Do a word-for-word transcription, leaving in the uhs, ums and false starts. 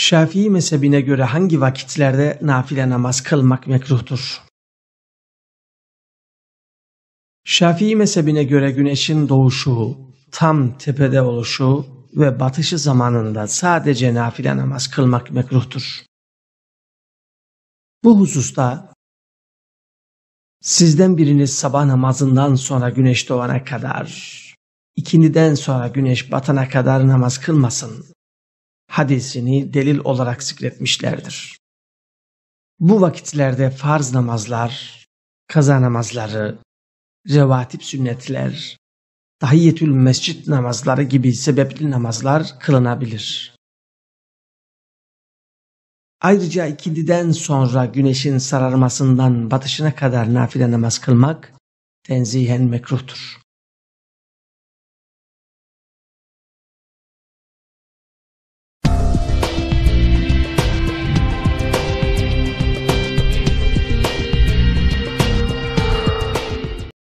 Şafii mezhebine göre hangi vakitlerde nafile namaz kılmak mekruhtur? Şafii mezhebine göre güneşin doğuşu, tam tepede oluşu ve batışı zamanında sadece nafile namaz kılmak mekruhtur. Bu hususta sizden biriniz sabah namazından sonra güneş doğana kadar, ikindiden sonra güneş batana kadar namaz kılmasın hadisini delil olarak zikretmişlerdir. Bu vakitlerde farz namazlar, kaza namazları, revatip sünnetler, tahiyyetül mescid namazları gibi sebepli namazlar kılınabilir. Ayrıca ikindiden sonra güneşin sararmasından batışına kadar nafile namaz kılmak tenzihen mekruhtur.